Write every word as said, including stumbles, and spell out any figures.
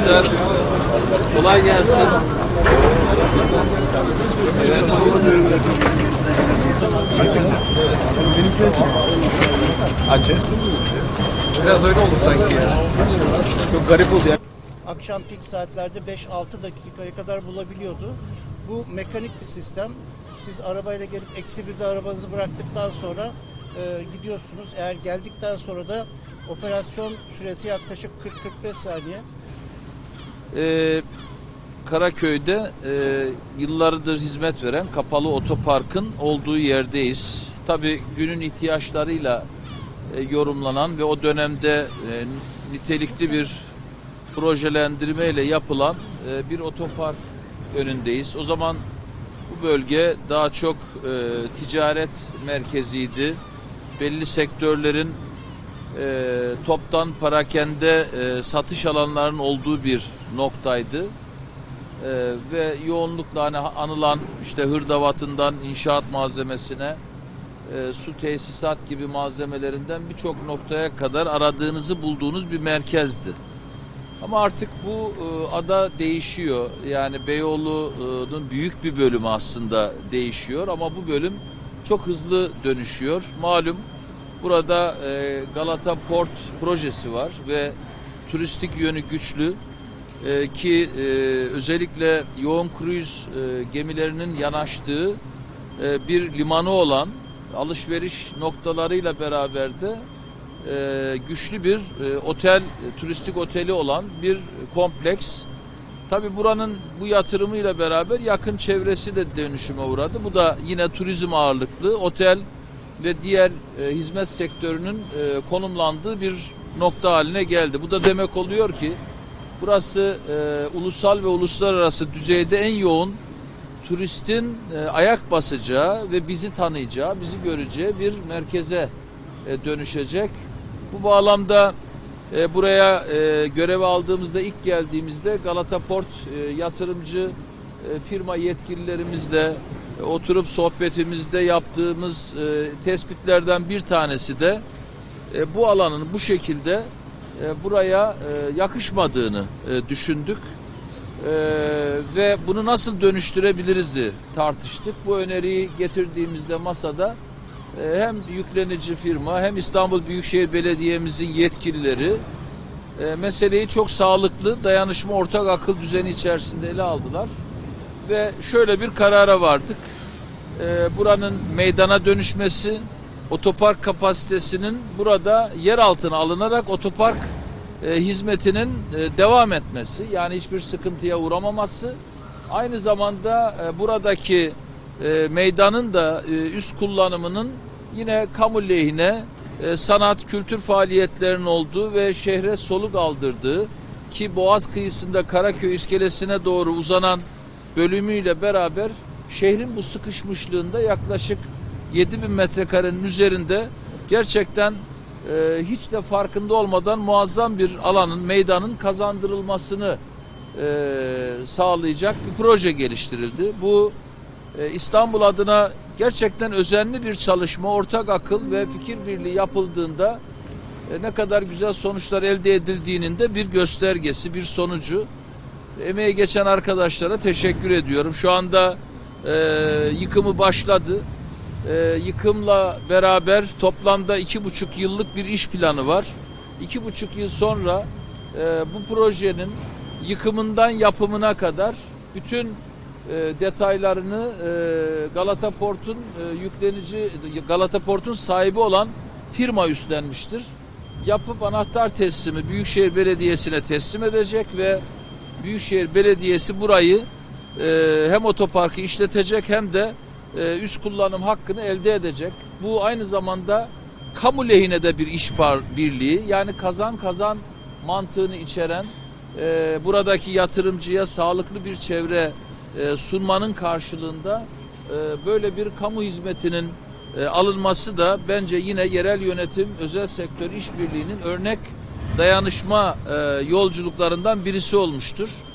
işler. Kolay gelsin. Evet. Açık. Biraz öyle oldu sanki ya. Çok garip oldu ya. Akşam pik saatlerde beş altı dakikaya kadar bulabiliyordu. Bu mekanik bir sistem. Siz arabayla gelip eksi birde arabanızı bıraktıktan sonra e, gidiyorsunuz. Eğer geldikten sonra da operasyon süresi yaklaşık kırk kırk beş saniye. Ee, Karaköy'de e, yıllardır hizmet veren kapalı otoparkın olduğu yerdeyiz. Tabii günün ihtiyaçlarıyla e, yorumlanan ve o dönemde e, nitelikli bir projelendirmeyle yapılan e, bir otopark önündeyiz. O zaman bu bölge daha çok e, ticaret merkeziydi. Belli sektörlerin e, toptan parakende e, satış alanlarının olduğu bir noktaydı. E, ve yoğunlukla hani anılan işte hırdavatından inşaat malzemesine e, su tesisat gibi malzemelerinden birçok noktaya kadar aradığınızı bulduğunuz bir merkezdi. Ama artık bu e, ada değişiyor. Yani Beyoğlu'nun büyük bir bölümü aslında değişiyor ama bu bölüm çok hızlı dönüşüyor. Malum burada e, Galata Port projesi var ve turistik yönü güçlü e, ki e, özellikle yoğun kruz e, gemilerinin yanaştığı e, bir limanı olan, alışveriş noktalarıyla beraber de e, güçlü bir e, otel, e, turistik oteli olan bir kompleks. Tabi buranın bu yatırımıyla beraber yakın çevresi de dönüşüme uğradı. Bu da yine turizm ağırlıklı otel ve diğer e, hizmet sektörünün e, konumlandığı bir nokta haline geldi. Bu da demek oluyor ki burası e, ulusal ve uluslararası düzeyde en yoğun turistin e, ayak basacağı ve bizi tanıyacağı, bizi göreceği bir merkeze e, dönüşecek. Bu bağlamda e, buraya e, görev aldığımızda, ilk geldiğimizde Galata Port e, yatırımcı e, firma yetkililerimizle e, oturup sohbetimizde yaptığımız e, tespitlerden bir tanesi de e, bu alanın bu şekilde e, buraya e, yakışmadığını e, düşündük. Ee, ve bunu nasıl dönüştürebiliriz'i tartıştık. Bu öneriyi getirdiğimizde masada e, hem yüklenici firma hem İstanbul Büyükşehir Belediye'mizin yetkilileri e, meseleyi çok sağlıklı, dayanışma, ortak akıl düzeni içerisinde ele aldılar. Ve şöyle bir karara vardık. E, buranın meydana dönüşmesi, otopark kapasitesinin burada yer altına alınarak otopark E, hizmetinin e, devam etmesi, yani hiçbir sıkıntıya uğramaması, aynı zamanda e, buradaki e, meydanın da e, üst kullanımının yine kamu lehine e, sanat, kültür faaliyetlerinin olduğu ve şehre soluk aldırdığı, ki Boğaz kıyısında Karaköy iskelesine doğru uzanan bölümüyle beraber şehrin bu sıkışmışlığında yaklaşık yedi bin metrekarenin üzerinde gerçekten Ee, hiç de farkında olmadan muazzam bir alanın, meydanın kazandırılmasını e, sağlayacak bir proje geliştirildi. Bu e, İstanbul adına gerçekten özenli bir çalışma, ortak akıl ve fikir birliği yapıldığında e, ne kadar güzel sonuçlar elde edildiğinin de bir göstergesi, bir sonucu. Emeği geçen arkadaşlara teşekkür ediyorum. Şu anda e, yıkımı başladı. Ee, yıkımla beraber toplamda iki buçuk yıllık bir iş planı var. İki buçuk yıl sonra e, bu projenin yıkımından yapımına kadar bütün e, detaylarını e, Galata Port'un e, yüklenici, Galata Port'un sahibi olan firma üstlenmiştir. Yapıp anahtar teslimi Büyükşehir Belediyesi'ne teslim edecek ve Büyükşehir Belediyesi burayı e, hem otoparkı işletecek hem de Ee, üst kullanım hakkını elde edecek. Bu aynı zamanda kamu lehine de bir iş birliği, yani kazan kazan mantığını içeren, e, buradaki yatırımcıya sağlıklı bir çevre e, sunmanın karşılığında e, böyle bir kamu hizmetinin e, alınması da bence yine yerel yönetim, özel sektör işbirliğinin örnek dayanışma e, yolculuklarından birisi olmuştur.